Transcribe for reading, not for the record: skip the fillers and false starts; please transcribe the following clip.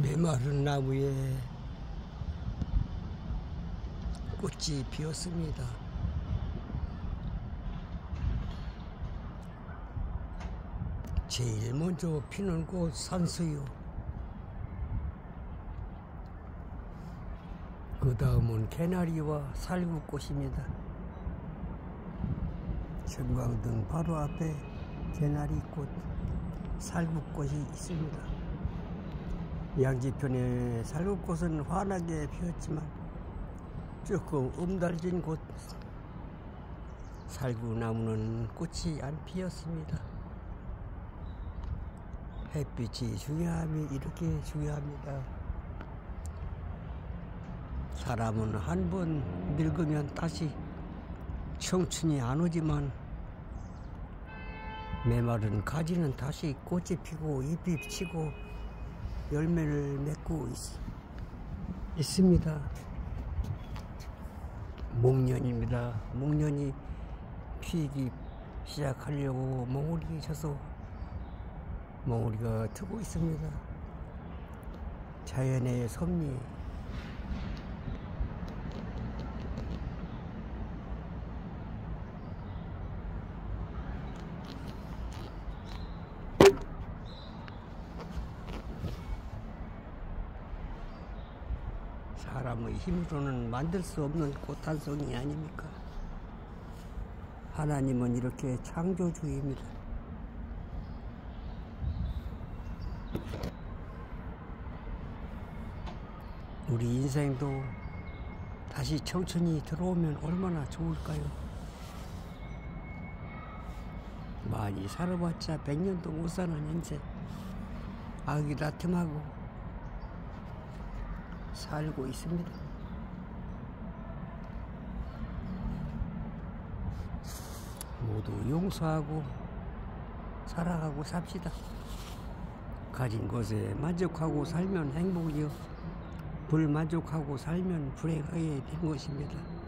메마른 나무에 꽃이 피었습니다. 제일 먼저 피는 꽃 산수유, 그 다음은 개나리와 살구꽃입니다. 전광등 바로 앞에 개나리꽃, 살구꽃이 있습니다. 양지편에 살구꽃은 환하게 피었지만 조금 음달진 곳 살구나무는 꽃이 안 피었습니다. 햇빛이 중요함이 이렇게 중요합니다. 사람은 한 번 늙으면 다시 청춘이 안 오지만 메마른 가지는 다시 꽃이 피고 잎이 피고 열매를 맺고 있습니다. 목련입니다. 목련이 피기 시작하려고 몽우리 쳐서 몽우리가 트고 있습니다. 자연의 섭리, 사람의 힘으로는 만들 수 없는 꽃 한 송이 아닙니까? 하나님은 이렇게 창조주입니다. 우리 인생도 다시 청춘이 들어오면 얼마나 좋을까요? 많이 살아봤자 100년도 못 사는 인생, 아기 다툼하고 살고 있습니다. 모두 용서하고 살아가고 삽시다. 가진 것에 만족하고 살면 행복이요, 불만족하고 살면 불행하게 된 것입니다.